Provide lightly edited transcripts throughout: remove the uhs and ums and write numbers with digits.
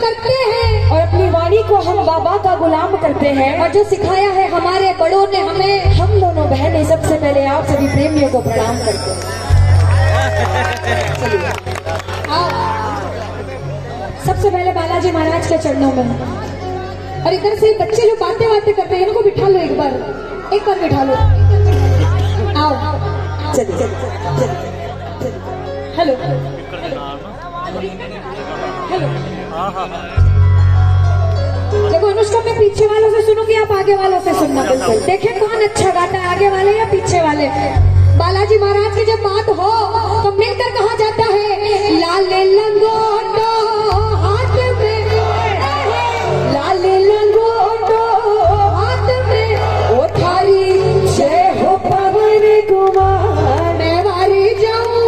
करते हैं और अपनी वाणी को हम बाबा का गुलाम करते हैं। और जो सिखाया है हमारे बड़ों ने हमें, हम दोनों बहनें सबसे पहले आप सभी प्रेमियों को प्रणाम करते हैं। चलिए सबसे पहले बालाजी महाराज के चरणों में। और इधर से बच्चे जो बातें करते हैं इनको बिठा लो, एक बार बिठा लो। आओ चलिए हेलो हेलो। देखो अनुष्का, मैं पीछे वालों से सुनूंगी, आप आगे वालों से सुनना। बिल्कुल देखें कौन अच्छा गाता है, आगे वाले या पीछे वाले। बालाजी महाराज की जब बात हो तो मिलकर कहा जाता है, लाल लंगोटो हाथ में, लाल लंगोटो हाथ में, ओ थारी जय हो पवन कुमार, मैं वारी जाऊं,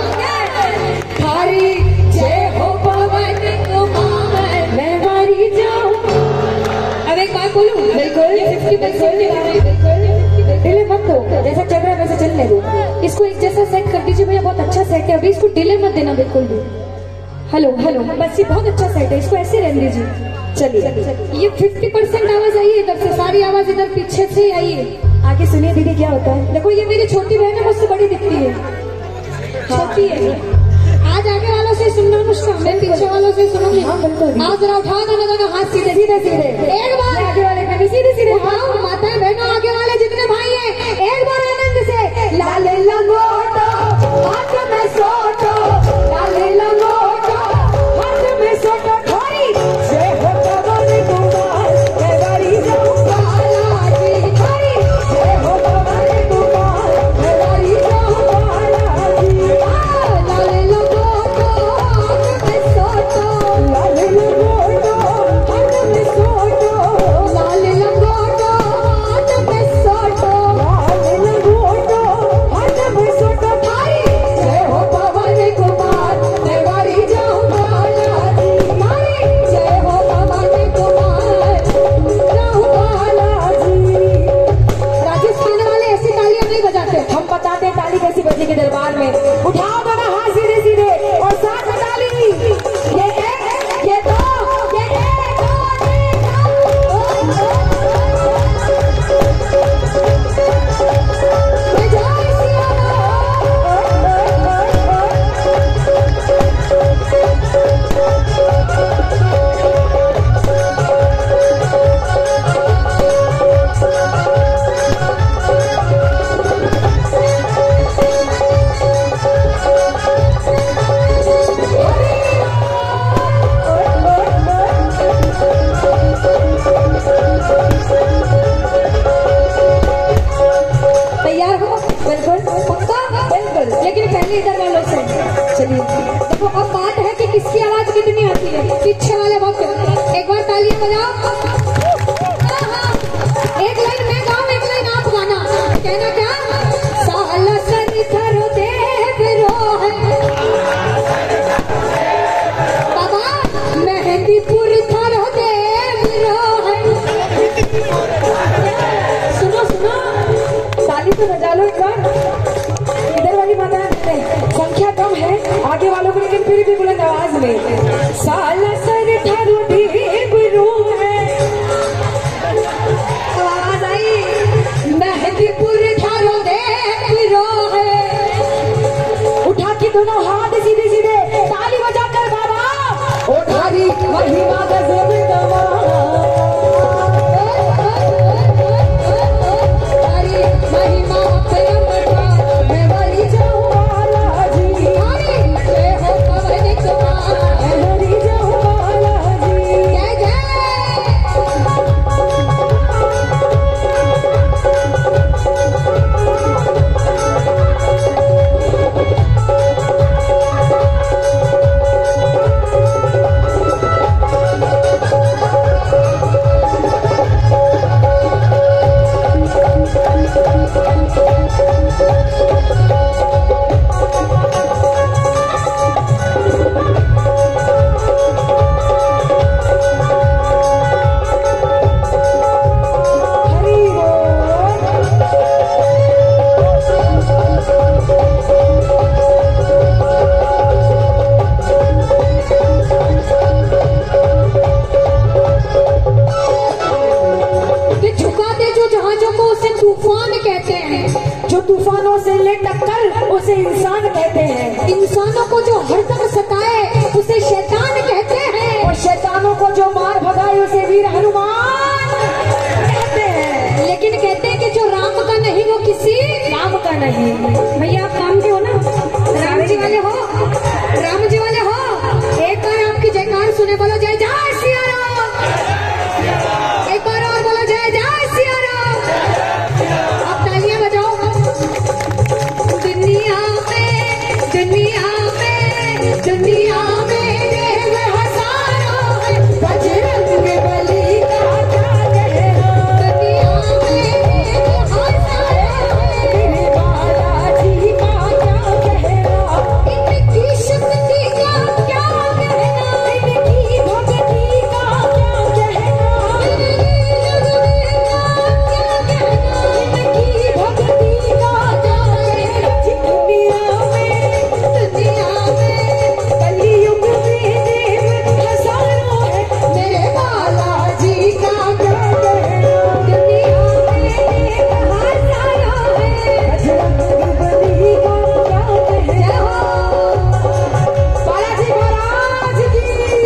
थारी जय हो पवन कुमार, मैं वारी जाऊं। अब एक बात बोलूं, बिल्कुल 50% डिले मत दो, जैसा चल रहा है वैसे चलने दो। इसको एक जैसा सेट कर दीजिए भैया, बहुत अच्छा सेट है। अभी इसको डिले मत देना बिल्कुल भी। हेलो हेलो, बस ये बहुत अच्छा सेट है, इसको ऐसे रहने दीजिए। चलिए ये 50% आवाज आई है इधर से, सारी आवाज इधर पीछे से ही आई है। आगे सुनिए दीदी क्या होता है। देखो ये मेरी छोटी बहन है, मुझसे बड़ी दिखती है, छोटी है। आज आगे वालों से सुनना अनुष्का, मैं पीछे वालों से सुनूंगी। हाँ बिल्कुल। आओ जरा उठाओ दोनों हाथ सीधे सीधे सीधे, एक बार आगे वाले पे भी सीधे सीधे। उठाओ माताएं बहनों, आगे वाले जितने भाई हैं, एक बार आनंद से लाल लंगोटो हाथ में सोटो, लाल लंगोटो हाथ में सोटो, थारी जय हो पवन कुमार, मैं वारी जाऊं। बालाजी, थारी जय हो पवन कुमार, मैं वारी जाऊं। बालाजी लाल लंगोटो हाथ में सोटो, लाल लंगोटो हाथ में सोटो, लाल लंगोटो हाथ में सोटो, लाल लंगोटो हाथ में सोटो, थारी जय हो पवन कुमार, मैं वारी जाऊं। बालाजी थारी जय हो पवन कुमार, जाऊं बालाजी। राजस्थान वाले ऐसी तालियां नहीं बजाते। हम बताते हैं ताली कैसी बजेगी दरबार में। उठाओ दोनों हाथ सीधे सीधे और साथ में ताली। ये एक, ये दो, ये एक, दो, तीन, जय श्री तैयार हो? बिल्कुल पक्का, बिल्कुल। लेकिन पहले इधर वालों से चलिए देखो, अब बात है कि किसकी आवाज कितनी आती है। पीछे वाले बहुत, एक बार तालियां बजाओ। हाँ, एक लाइन मैं गाऊं, एक लाइन आप गाना। कहना क्या? साला सर धरो देव रोह, बाबा मेहंदीपुर धरो देव रोह। सुनो सुनो, ताली तो बजा लो एक बार। इधर वाली माता संख्या कम है, आगे वालों को लेकिन फिर भी बुलंद आवाज में। साला सर थारो देव रोह है, आवाज आई, मेहंदीपुर धरो देव रोह। उठा के दोनों हाथ सीधे सीधे ताली बजाकर बाबा ओ थारी महिमा गजब दवा। हरी महिमा परम, मैं वाली जाऊं। बालाजी हरी जय हो पवन कुमार, मैं वारी जाऊं। बालाजी जय जय। सुने बोलो जय जय सिया राम। एक बार और बोलो जय जय सिया राम। अब तालियां बजाओ। दुनिया में दुनिया में दुनिया में देव हजारों है, बजरंग बली का क्या कहना। दुनिया में देव हजारों है, मेरे बालाजी का क्या कहना। इनकी शक्ति का क्या कहना, इनकी भक्ति का क्या कहना, इनकी भक्ति का क्या कहना। दुनिया में कलयुग में देव हजारों है, मेरे बालाजी का क्या कहना। दुनिया में देव हजारों है, बजरंग बली का क्या कहना। बालाजी महाराज की।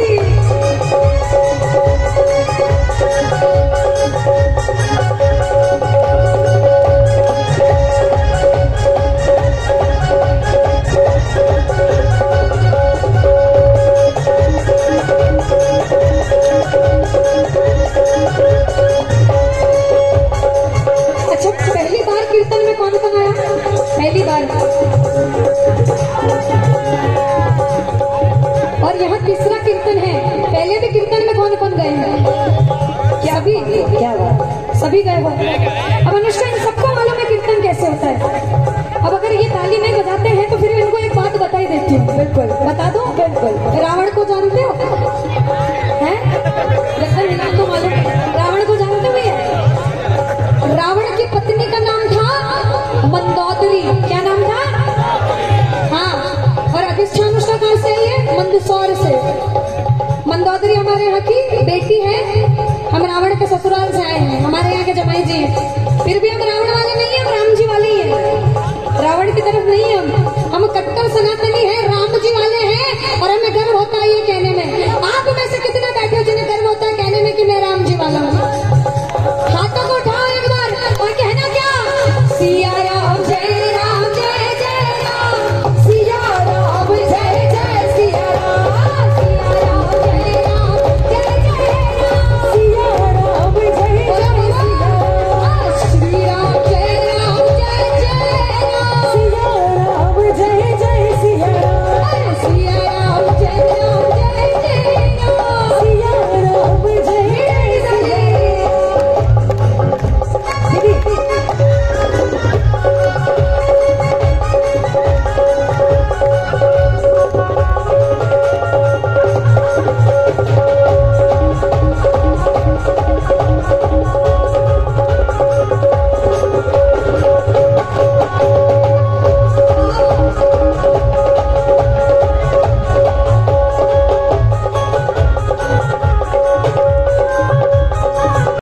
अच्छा, पहली बार कीर्तन में कौन कौन आया? पहली बार। और यहाँ तीसरा कीर्तन है। पहले भी कीर्तन में कौन कौन गए हैं? क्या भी? क्या बात, सभी गए हो। अब अनुष्का, इन सबको मालूम है कीर्तन कैसे होता है। अब अगर ये ताली नहीं बजाते हैं तो फिर इनको एक बात बता ही देती हूँ। बिल्कुल बता दो। बिल्कुल। रावण को जानते हो? हैं? जैसे नाम तो मालूम। रावण को जानते हो भैया? रावण की पत्नी का नाम था मंदोदरी। क्या नाम था? हाँ। और अधिष्ठान उसका कहाँ से आई है? मंदसौर से। मंदोदरी हमारे यहाँ की बेटी है। हम रावण के ससुराल से आए हैं, हमारे यहाँ के जमाई जी हैं। फिर भी हम रावण वाले नहीं है, हम राम जी वाले ही हैं। रावण की तरफ नहीं है हम कट्टर सनातनी है, राम जी वाले हैं। और हमें गर्व होता है ये कहने में। आप में